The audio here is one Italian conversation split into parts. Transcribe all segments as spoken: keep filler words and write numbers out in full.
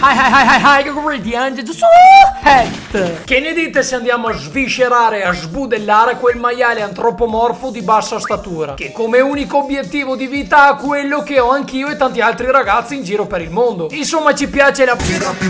Hi hi hi hi hi Gradient. Che ne dite se andiamo a sviscerare, a sbudellare quel maiale antropomorfo di bassa statura, che come unico obiettivo di vita ha quello che ho anch'io e tanti altri ragazzi in giro per il mondo. Insomma, ci piace la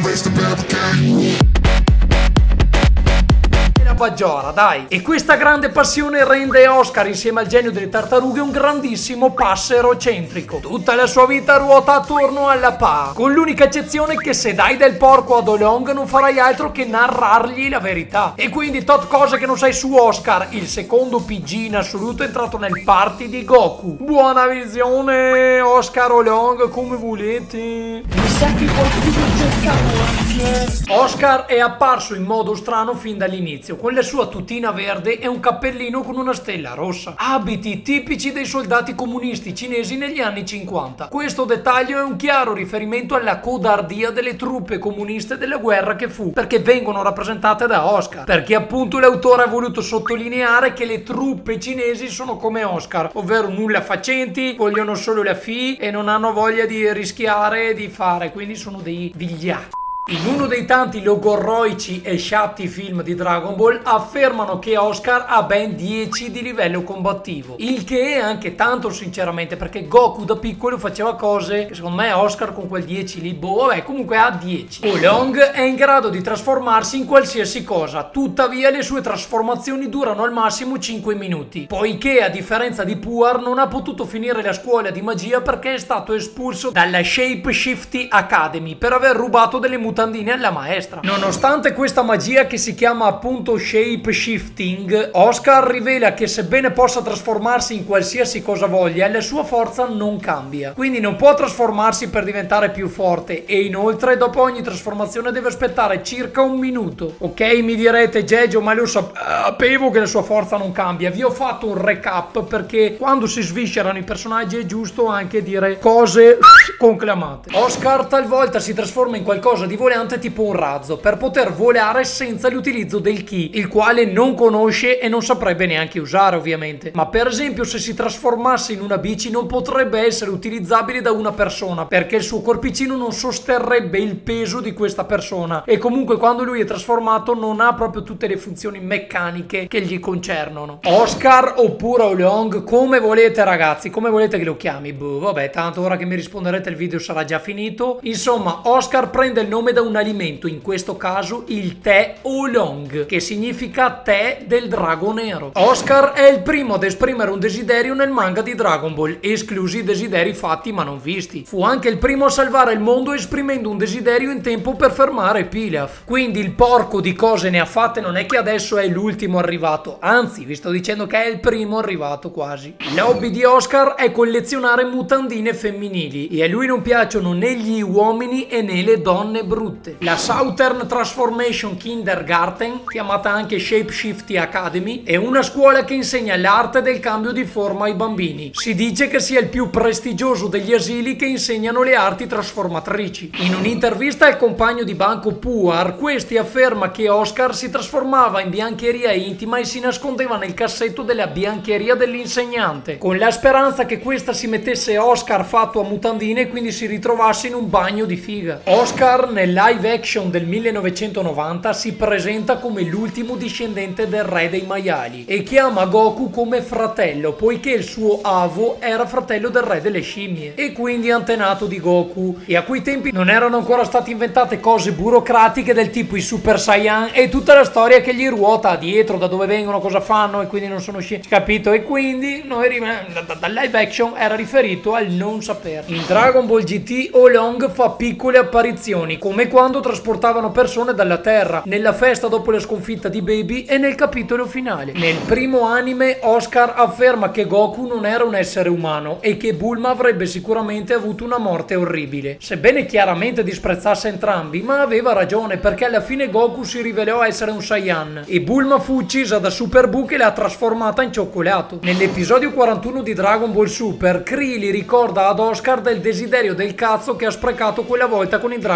Baggiora, dai. E questa grande passione rende Oscar, insieme al genio delle tartarughe, un grandissimo passero centrico. Tutta la sua vita ruota attorno alla Pa, con l'unica eccezione che se dai del porco ad Oolong non farai altro che narrargli la verità. E quindi tot cose che non sai su Oscar, il secondo P G in assoluto entrato nel party di Goku. Buona visione, Oscar Oolong, come volete. Mi sa che qualcuno cercavo anche. Oscar è apparso in modo strano fin dall'inizio, con la sua tutina verde e un cappellino con una stella rossa. Abiti tipici dei soldati comunisti cinesi negli anni cinquanta. Questo dettaglio è un chiaro riferimento alla codardia delle truppe comuniste della guerra che fu, perché vengono rappresentate da Oscar. Perché appunto l'autore ha voluto sottolineare che le truppe cinesi sono come Oscar, ovvero nulla facenti, vogliono solo la fi e non hanno voglia di rischiare di fare, quindi sono dei vigliacchi. In uno dei tanti logorroici e sciatti film di Dragon Ball affermano che Oscar ha ben dieci di livello combattivo, il che è anche tanto sinceramente, perché Goku da piccolo faceva cose che secondo me Oscar con quel dieci lì, boh, vabbè, comunque ha dieci. Oolong è in grado di trasformarsi in qualsiasi cosa, tuttavia le sue trasformazioni durano al massimo cinque minuti, poiché a differenza di Puar non ha potuto finire la scuola di magia perché è stato espulso dalla Shape Shifty Academy per aver rubato delle mutandine alla maestra. Nonostante questa magia, che si chiama appunto shape shifting, Oscar rivela che sebbene possa trasformarsi in qualsiasi cosa voglia, la sua forza non cambia, quindi non può trasformarsi per diventare più forte e inoltre dopo ogni trasformazione deve aspettare circa un minuto. Ok, mi direte Geggio, ma lo sapevo che la sua forza non cambia. Vi ho fatto un recap perché quando si sviscerano i personaggi è giusto anche dire cose conclamate. Oscar talvolta si trasforma in qualcosa di volante tipo un razzo per poter volare senza l'utilizzo del ki, il quale non conosce e non saprebbe neanche usare ovviamente. Ma per esempio se si trasformasse in una bici non potrebbe essere utilizzabile da una persona perché il suo corpicino non sosterrebbe il peso di questa persona e comunque quando lui è trasformato non ha proprio tutte le funzioni meccaniche che gli concernono. Oscar oppure Oolong, come volete ragazzi, come volete che lo chiami, boh, vabbè, tanto ora che mi risponderete il video sarà già finito. Insomma, Oscar prende il nome da un alimento, in questo caso il tè Oolong, che significa tè del drago nero. Oscar è il primo ad esprimere un desiderio nel manga di Dragon Ball, esclusi i desideri fatti ma non visti. Fu anche il primo a salvare il mondo esprimendo un desiderio in tempo per fermare Pilaf. Quindi il porco di cose ne ha fatte, non è che adesso è l'ultimo arrivato, anzi vi sto dicendo che è il primo arrivato quasi. L'hobby di Oscar è collezionare mutandine femminili e a lui non piacciono né gli uomini e né le donne brutte. La Southern Transformation Kindergarten, chiamata anche Shapeshifty Academy, è una scuola che insegna l'arte del cambio di forma ai bambini. Si dice che sia il più prestigioso degli asili che insegnano le arti trasformatrici. In un'intervista al compagno di banco Puar, questi afferma che Oscar si trasformava in biancheria intima e si nascondeva nel cassetto della biancheria dell'insegnante, con la speranza che questa si mettesse Oscar fatto a mutandine e quindi si ritrovasse in un bagno di figa. Oscar nel live action del millenovecentonovanta si presenta come l'ultimo discendente del re dei maiali e chiama Goku come fratello, poiché il suo avo era fratello del re delle scimmie e quindi antenato di Goku, e a quei tempi non erano ancora state inventate cose burocratiche del tipo i Super Saiyan e tutta la storia che gli ruota dietro, da dove vengono, cosa fanno e quindi non sono sci... capito? E quindi noi dal live action era riferito al non sapere. In Dragon Ball G T Oolong fa piccole apparizioni come quando trasportavano persone dalla Terra, nella festa dopo la sconfitta di Baby e nel capitolo finale. Nel primo anime Oscar afferma che Goku non era un essere umano e che Bulma avrebbe sicuramente avuto una morte orribile, sebbene chiaramente disprezzasse entrambi, ma aveva ragione perché alla fine Goku si rivelò essere un Saiyan e Bulma fu uccisa da Super Buu che l'ha trasformata in cioccolato. Nell'episodio quarantuno di Dragon Ball Super, Krillin ricorda ad Oscar del desiderio del cazzo che ha sprecato quella volta con il Dragon Shenron.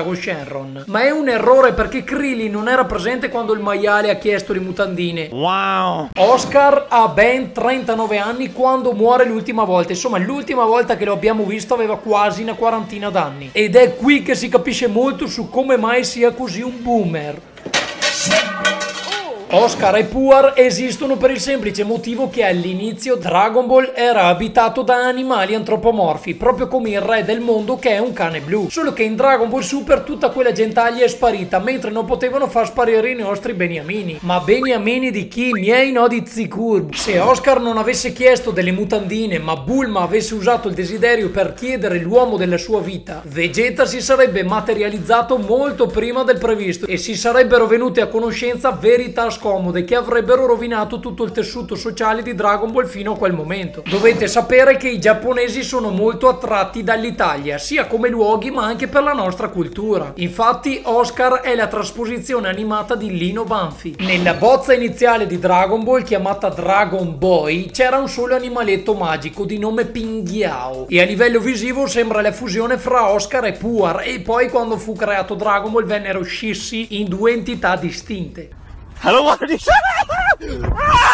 Shenron. Ma è un errore perché Krillin non era presente quando il maiale ha chiesto le mutandine. Wow. Oscar ha ben trentanove anni quando muore l'ultima volta. Insomma, l'ultima volta che lo abbiamo visto aveva quasi una quarantina d'anni. Ed è qui che si capisce molto su come mai sia così un boomer. Oscar e Puar esistono per il semplice motivo che all'inizio Dragon Ball era abitato da animali antropomorfi, proprio come il re del mondo che è un cane blu. Solo che in Dragon Ball Super tutta quella gentaglia è sparita, mentre non potevano far sparire i nostri beniamini. Ma beniamini di chi? Miei nodi Zikur. Se Oscar non avesse chiesto delle mutandine, ma Bulma avesse usato il desiderio per chiedere l'uomo della sua vita, Vegeta si sarebbe materializzato molto prima del previsto e si sarebbero venuti a conoscenza verità scomode che avrebbero rovinato tutto il tessuto sociale di Dragon Ball fino a quel momento. Dovete sapere che i giapponesi sono molto attratti dall'Italia, sia come luoghi ma anche per la nostra cultura. Infatti Oscar è la trasposizione animata di Lino Banfi. Nella bozza iniziale di Dragon Ball, chiamata Dragon Boy, c'era un solo animaletto magico di nome Pinghiao e a livello visivo sembra la fusione fra Oscar e Puar, e poi quando fu creato Dragon Ball vennero scissi in due entità distinte. I don't want to do